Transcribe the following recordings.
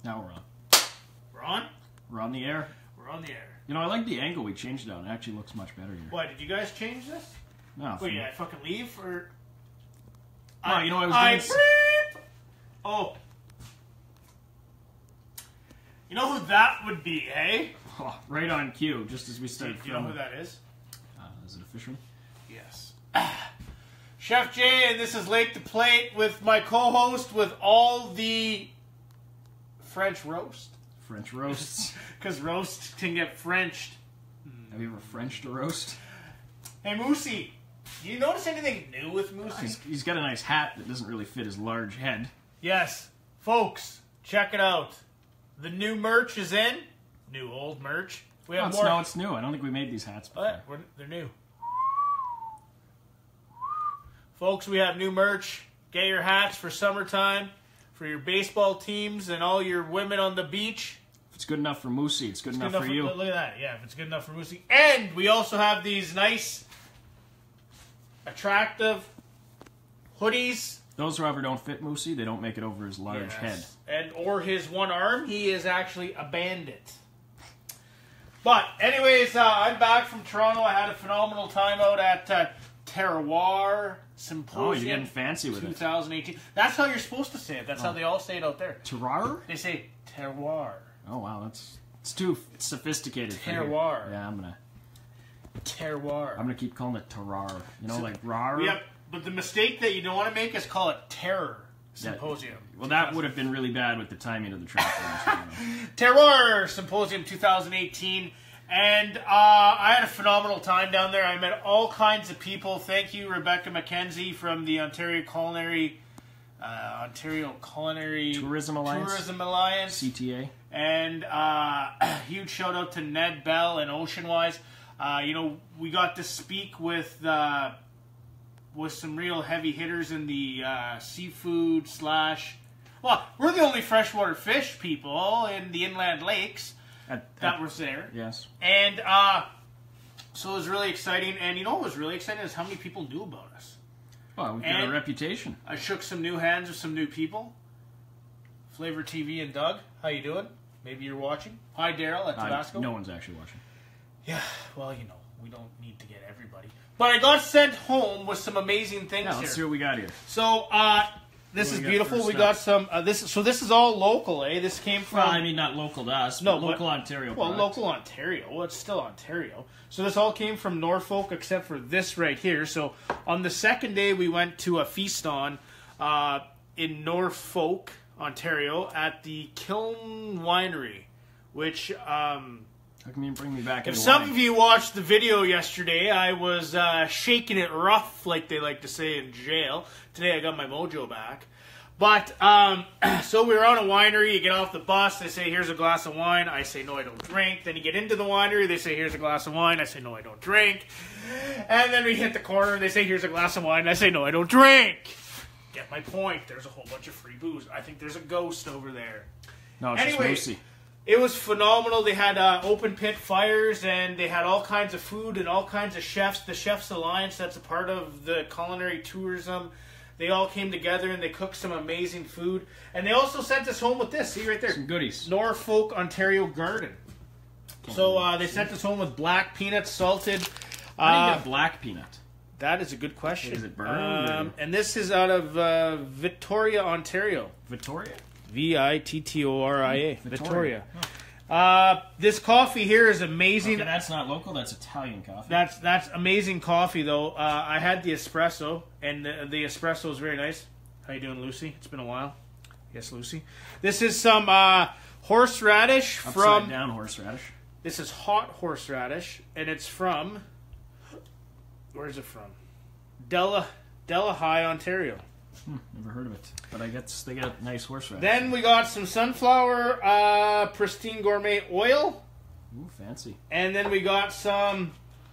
Now we're on. We're on? We're on the air. We're on the air. You know, I like the angle we changed it on. It actually looks much better here. Why, did you guys change this? No. Wait, yeah, I fucking leave? Or... No, you know I was doing... Oh. You know who that would be, eh? Oh, right on cue, just as we started Do you know who that is? Is it a fisherman? Yes. Chef Jay, and this is Lake the Plate with my co-host with all the French roast. French roasts. Because roast can get Frenched. Have you ever Frenched a roast? Hey, Moosey, do you notice anything new with Moosey? He's got a nice hat that doesn't really fit his large head. Yes. Folks, check it out. The new merch is in. New old merch. We have more. No, it's new. I don't think we made these hats before. They're new. Folks, we have new merch. Get your hats for summertime, for your baseball teams and all your women on the beach. If it's good enough for Moosey, it's good enough for you. Look at that. Yeah, if it's good enough for Moosey. And we also have these nice, attractive hoodies. Those, however, don't fit Moosey. They don't make it over his large head. Or his one arm. He is actually a bandit. But, anyways, I'm back from Toronto. I had a phenomenal time out at Terroir Symposium. Oh, you're getting fancy with 2018. That's how you're supposed to say it. That's how they all say it out there. Terroir? They say terroir. Oh, wow. It's too sophisticated. Terroir. Yeah, I'm Terroir. keep calling it terroir. You know, like rar? Yep. But the mistake that you don't want to make is call it Terror Symposium. Well, that would have been really bad with the timing of the track. Terroir Symposium 2018. And I had a phenomenal time down there. I met all kinds of people. Thank you, Rebecca McKenzie from the Ontario Culinary Tourism Alliance. CTA. And a huge shout out to Ned Bell and Oceanwise. We got to speak with some real heavy hitters in the seafood / well, we're the only freshwater fish people in the inland lakes that was there. Yes. And so it was really exciting. And you know what was really exciting is how many people knew about us. Well, we've got a reputation. I shook some new hands with some new people. Flavor TV and Doug, how you doing? Maybe you're watching. Hi, Daryl at Tabasco. No one's actually watching. Yeah, well, we don't need to get everybody. But I got sent home with some amazing things here. Let's see what we got here. So, this is beautiful. We got some, this is all local, eh? This came from... Well, I mean, not local to us, but local Ontario Well, product. local Ontario. Well, it's still Ontario. So this all came from Norfolk, except for this right here. So on the second day, we went to a feast on in Norfolk, Ontario, at the Kiln Winery, which... How come you bring me back? If some of you watched the video yesterday, I was shaking it rough, like they like to say in jail. Today I got my mojo back. But, so we were on a winery, you get off the bus, they say, here's a glass of wine. I say, no, I don't drink. Then you get into the winery, they say, here's a glass of wine. I say, no, I don't drink. And then we hit the corner, they say, here's a glass of wine. I say, no, I don't drink. Get my point. There's a whole bunch of free booze. I think there's a ghost over there. No, it's just Lucy. It was phenomenal. They had open pit fires, and they had all kinds of food and all kinds of chefs. The Chefs Alliance, that's a part of the culinary tourism. They all came together, and they cooked some amazing food. And they also sent us home with this. See right there? Some goodies. Norfolk, Ontario Garden. So they sent us home with black peanuts, salted. How do you get black peanut? That is a good question. Is it burned? And this is out of Victoria, Ontario. Victoria? Vittoria. Victoria. Oh. This coffee here is amazing. Okay, that's not local. That's Italian coffee. That's amazing coffee, though. I had the espresso, and the espresso is very nice. How you doing, Lucy? It's been a while. Yes, Lucy. This is some horseradish from... Upside down horseradish. This is hot horseradish, and it's from... Where is it from? Delahigh, Ontario. Never heard of it, but I guess they got nice horseradish. Then we got some sunflower pristine gourmet oil. Ooh, fancy. And then we got some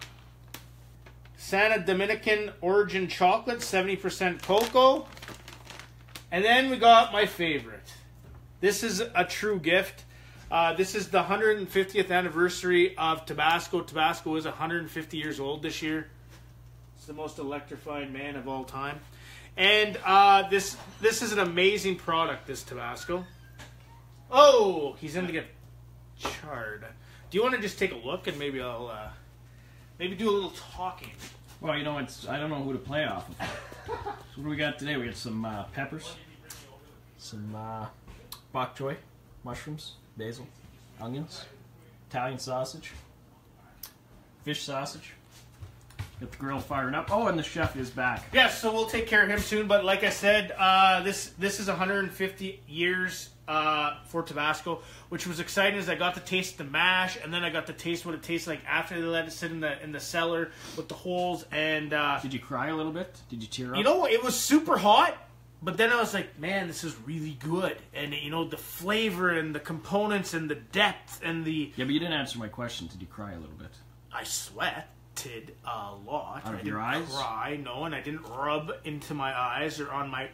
Santa Dominican origin chocolate, 70% cocoa. And then we got my favorite. This is a true gift. This is the 150th anniversary of Tabasco. Tabasco is 150 years old this year. It's the most electrifying man of all time. And this is an amazing product, this Tabasco. Oh, he's in to get charred. Do you want to just take a look and maybe I'll maybe do a little talking? Well, you know, I don't know who to play off of. So what do we got today? We got some peppers, some bok choy, mushrooms, basil, onions, Italian sausage, fish sausage. Get the grill firing up. Oh, and the chef is back. Yes, so we'll take care of him soon. But like I said, this is 150 years for Tabasco, which was exciting as I got to taste the mash, and then I got to taste what it tastes like after they let it sit in the cellar with the holes. And did you cry a little bit? Did you tear up? You know, it was super hot, but then I was like, man, this is really good. And you know, the flavor and the components and the depth and the Yeah, but you didn't answer my question. Did you cry a little bit? I sweated a lot. Out of I your didn't eyes? cry, no, and I didn't rub into my eyes or on my.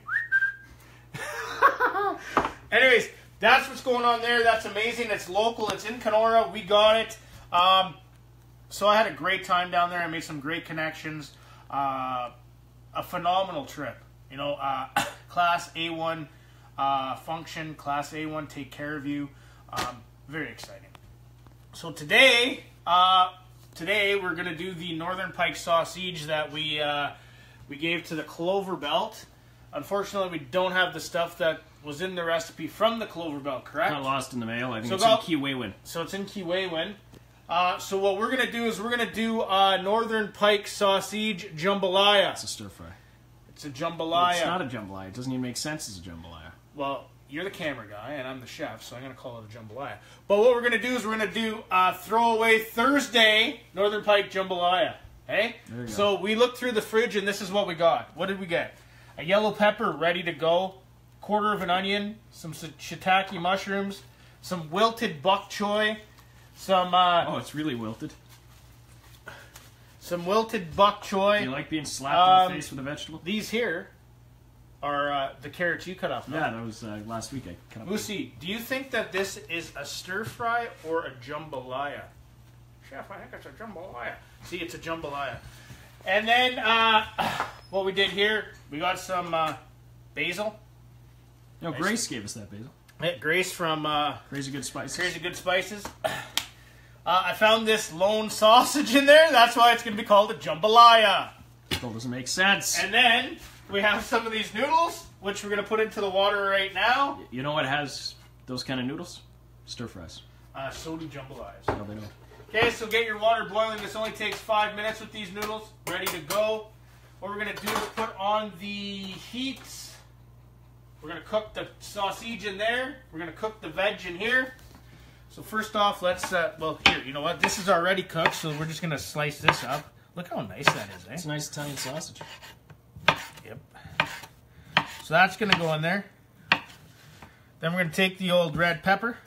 Anyways, that's what's going on there. That's amazing. It's local. It's in Kenora. We got it. So I had a great time down there. I made some great connections. A phenomenal trip. You know, Class A1 function. Class A1 take care of you. Very exciting. So today we're gonna do the Northern Pike sausage that we gave to the Clover Belt. Unfortunately, we don't have the stuff that was in the recipe from the Clover Belt, correct? Got lost in the mail. I think So it's in about- Kiwewin. So it's in Kiwewin. So what we're gonna do is we're gonna do Northern Pike sausage jambalaya. It's a stir fry. It's a jambalaya. It's not a jambalaya. It doesn't even make sense as a jambalaya. Well, you're the camera guy and I'm the chef, so I'm gonna call it a jambalaya. But what we're gonna do is we're gonna do throwaway Thursday Northern Pike jambalaya. Hey? There you go. So we looked through the fridge and this is what we got. What did we get? A yellow pepper ready to go, quarter of an onion, some shiitake mushrooms, some wilted bok choy, some Oh, it's really wilted. wilted bok choy. Do you like being slapped in the face with a vegetable? These here are the carrots you cut off. No? Yeah, that was last week. I cut up. Lucy, do you think that this is a stir fry or a jambalaya? Chef, I think it's a jambalaya. See, it's a jambalaya. And then what we did here, we got some basil. No, Grace gave us that basil. Grace from Crazy Good Spices. Crazy Good Spices. I found this lone sausage in there. That's why it's going to be called a jambalaya. Still doesn't make sense. And then we have some of these noodles, which we're going to put into the water right now. You know what has those kind of noodles? Stir fries. Sodi jambalayas. No, they don't. Okay, so get your water boiling. This only takes 5 minutes with these noodles. Ready to go. What we're going to do is put on the heat. We're going to cook the sausage in there. We're going to cook the veg in here. So first off, let's, well, here, you know what? This is already cooked, so we're just going to slice this up. Look how nice that is, eh? It's a nice Italian sausage. Yep. So that's going to go in there. Then we're going to take the old red pepper.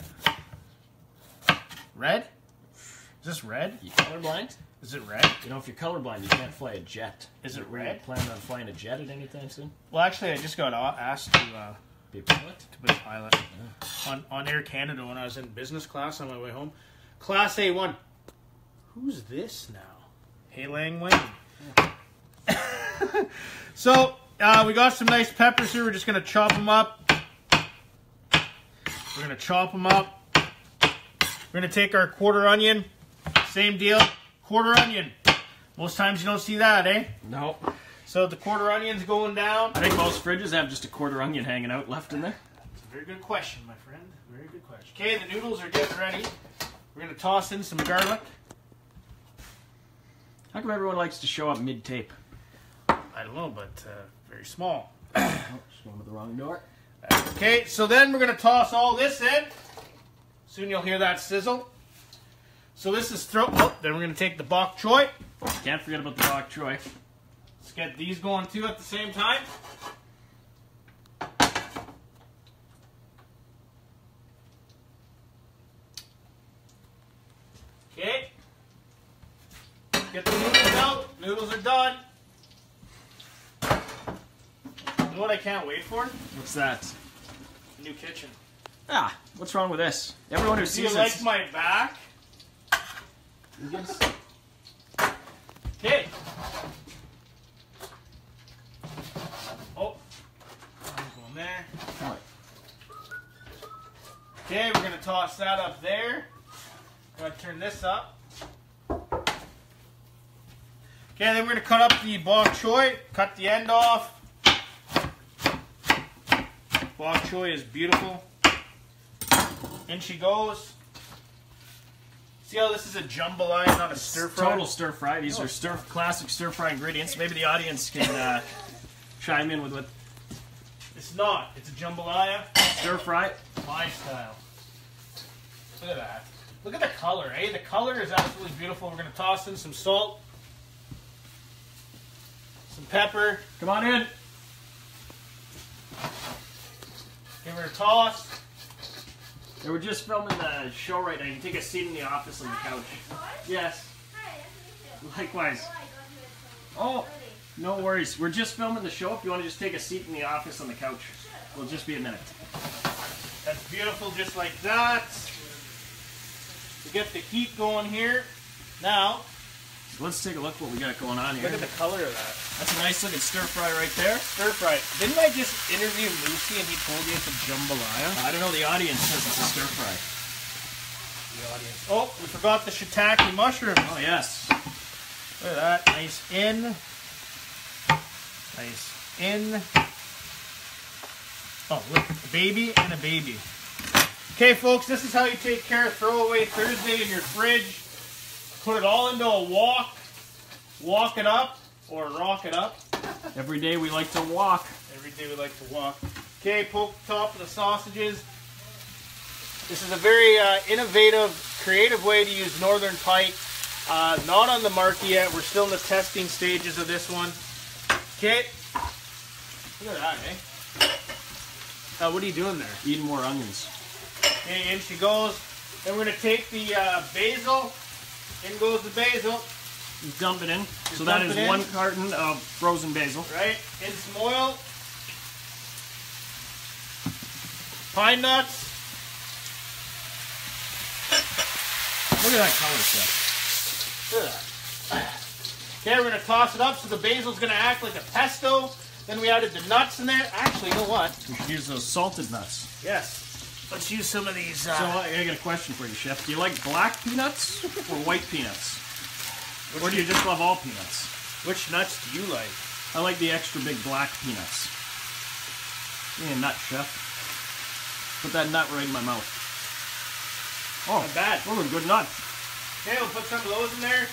Red? Is this red? You colorblind? Is it red? You know, if you're colorblind, you can't fly a jet. Is it Were you red? planning on flying a jet at any time soon? Well, actually, I just got asked to Be a pilot? be a pilot on Air Canada when I was in business class on my way home. Class A1. Who's this now? Hey Lang Wayne. So, we got some nice peppers here. We're just going to chop them up. We're going to chop them up. We're going to take our quarter onion. Same deal. Quarter onion. Most times you don't see that, eh? No. So the quarter onion's going down. I think most fridges have just a quarter onion hanging out left in there. That's a very good question, my friend. Very good question. Okay, the noodles are getting ready. We're going to toss in some garlic. How come everyone likes to show up mid-tape? I don't know, but very small. Oh, just going to the wrong door. Okay, so then we're going to toss all this in. Soon you'll hear that sizzle. So this is then we're going to take the bok choy. Can't forget about the bok choy. Let's get these going too at the same time. Okay. Get the noodles out. Noodles are done. You know what I can't wait for? What's that? New kitchen. Ah, what's wrong with this? Everyone who Do you sees like this... my back? Yes. Okay. Oh. I'm going there. All right. Okay, we're going to toss that up there. I'm going to turn this up. Okay, then we're going to cut up the bok choy. Cut the end off. Bok choy is beautiful. In she goes. See how this is a jambalaya, not a stir fry? Total stir fry. These are classic stir fry ingredients. Maybe the audience can chime in with what. It's not. It's a jambalaya. Stir fry. My style. Look at that. Look at the color, eh? The color is absolutely beautiful. We're going to toss in some salt. Some pepper. Come on in. Give her a toss. Yeah, we're just filming the show right now. You can take a seat in the office on the couch. Yes. Hi, nice to meet you. Likewise. Oh, no worries. We're just filming the show. If you want to just take a seat in the office on the couch. It'll just be a minute. That's beautiful, just like that. We get the heat going here. Now, So let's take a look what we got going on here. look at the color of that. That's a nice looking stir fry right there. Stir fry. Didn't I just interview Lucy and he told you it's a jambalaya? I don't know, the audience says it's a stir fry. The audience. Oh, we forgot the shiitake mushroom. Oh, yes. Look at that. Nice in. Nice in. Oh, look. A baby and a baby. Okay, folks, this is how you take care of Throwaway Thursday in your fridge. Put it all into a wok. Walk it up, or rock it up. Every day we like to walk. Every day we like to walk. Okay, poke the top of the sausages. This is a very innovative, creative way to use Northern Pike. Not on the market yet. We're still in the testing stages of this one. Okay. Look at that, eh? What are you doing there? Eating more onions. Okay, in she goes. Then we're going to take the basil. In goes the basil. You dump it in. So dump that is it in. 1 carton of frozen basil. Right? In some oil. Pine nuts. Look at that color, Chef. Look at that. Okay, we're going to toss it up so the basil's going to act like a pesto. Then we added the nuts in there. Actually, you know what? We should use those salted nuts. Yes. Let's use some of these. So I got a question for you, Chef. Do you like black peanuts or white peanuts? Or do you just love all peanuts? Which nuts do you like? I like the extra big black peanuts. Give me a nut, Chef. Put that nut right in my mouth. Oh, Not bad. those are good nuts. Okay, we'll put some of those in there.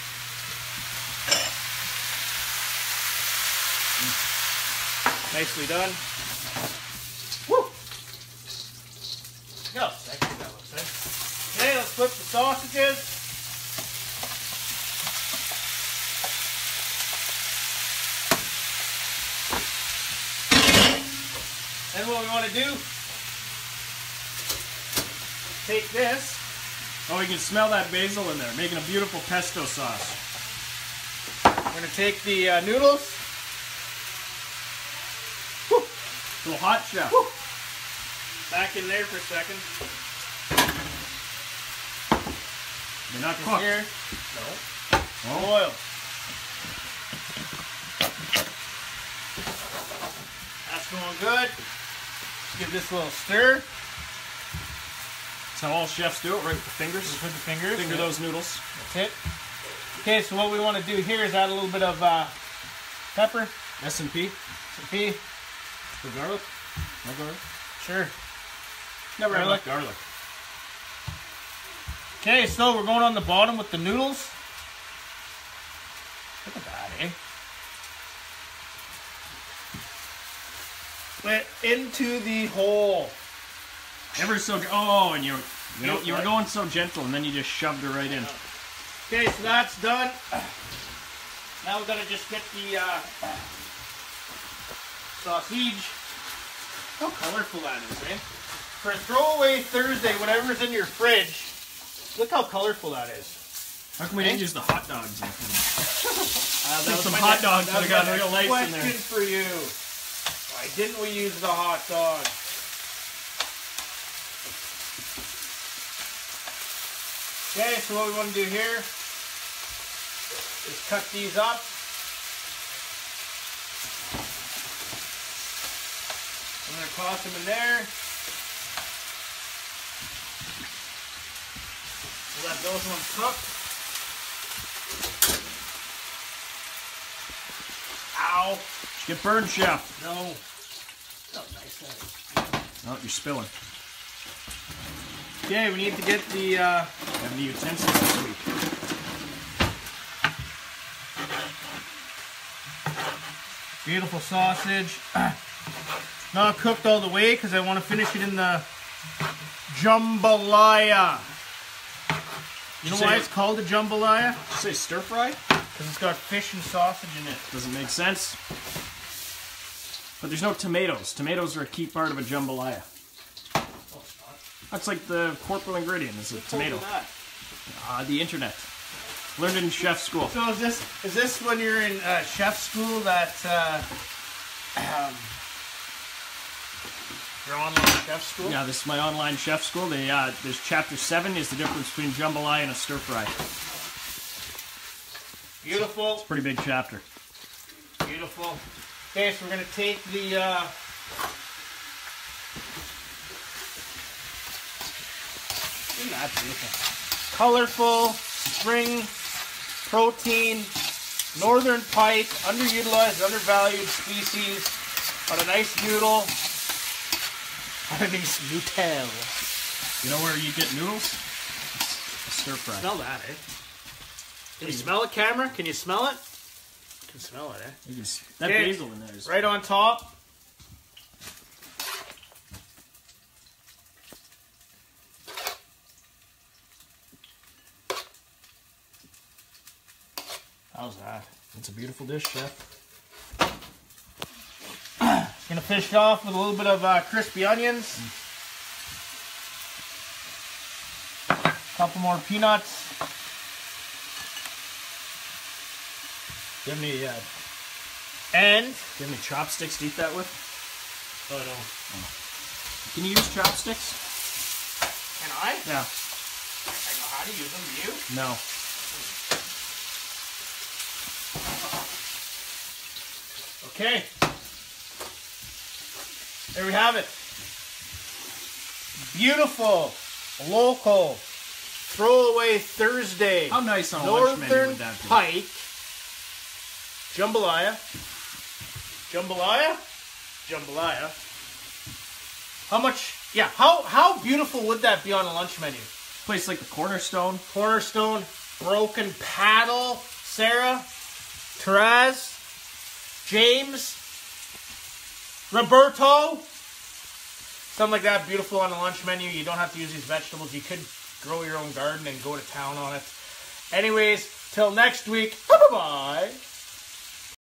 Nicely done. Woo! Look how sexy that looks, eh? Okay, let's flip the sausages. Then what we want to do, take this. Oh, you can smell that basil in there, making a beautiful pesto sauce. We're going to take the noodles. A little hot, Chef. Woo. Back in there for a second. They're not In cooked. here. No. Oh. Oil. That's going good. Let's give this a little stir. That's how all chefs do it, right with the fingers. Just with the fingers. Finger those noodles. That's it. Okay, so what we want to do here is add a little bit of pepper. S&P. Some pea. For garlic. No garlic. Sure. Never had Garlic. enough garlic. Okay, so we're going on the bottom with the noodles. Look at that, eh? Went into the hole. Ever so. Oh, and you were going so gentle, and then you just shoved her right in. Okay, so that's done. Now we're gonna just get the sausage. How colorful that is, eh? For a throwaway Thursday, whatever's in your fridge, look how colorful that is. How come we didn't use the hot dogs in the food? That was some my hot next- dogs that would have was my got real next nice in there. question for you. Why didn't we use the hot dog? Okay, so what we want to do here is cut these up. I'm going to toss them in there. Let those ones cook. Ow. Did you get burned, Chef? No. Oh, nice. Oh, you're spilling. Okay, we need to get the Having the utensils this week. beautiful sausage. Not cooked all the way because I want to finish it in the jambalaya. You know why it's called a jambalaya? Did you say stir fry? Because it's got fish and sausage in it. Doesn't make sense. But there's no tomatoes. Tomatoes are a key part of a jambalaya. That's like the corporal ingredient is a tomato. The internet. Learned it in chef school. So is this when you're in chef school that your online chef school? Yeah, this is my online chef school. There's chapter 7 is the difference between jambalaya and a stir fry. Beautiful. It's a pretty big chapter. Beautiful. Okay, so we're gonna take the isn't that beautiful? Colorful, spring, protein, Northern Pike, underutilized, undervalued species on a nice noodle, on a nice Nutella. You know where you get noodles? A stir fry. Smell that, eh? Can you smell it, camera? Can you smell it? You can smell it, eh? That Okay, basil in there is right on top. How's that? It's a beautiful dish, Chef. Gonna finish it off with a little bit of crispy onions. Couple more peanuts. Do you have And any chopsticks to eat that with? oh no. Can you use chopsticks? Can I? Yeah. I know how to use them. Do you? No. Okay. There we have it. Beautiful, local, throwaway Thursday. How nice on a lunch menu Northern would that be? Pike. Jambalaya. Jambalaya? Jambalaya. How much? Yeah, how beautiful would that be on a lunch menu? Place like the Cornerstone. Cornerstone, Broken Paddle, Sarah, Taraz, James, Roberto. Something like that, beautiful on a lunch menu. You don't have to use these vegetables. You could grow your own garden and go to town on it. Anyways, till next week, bye-bye.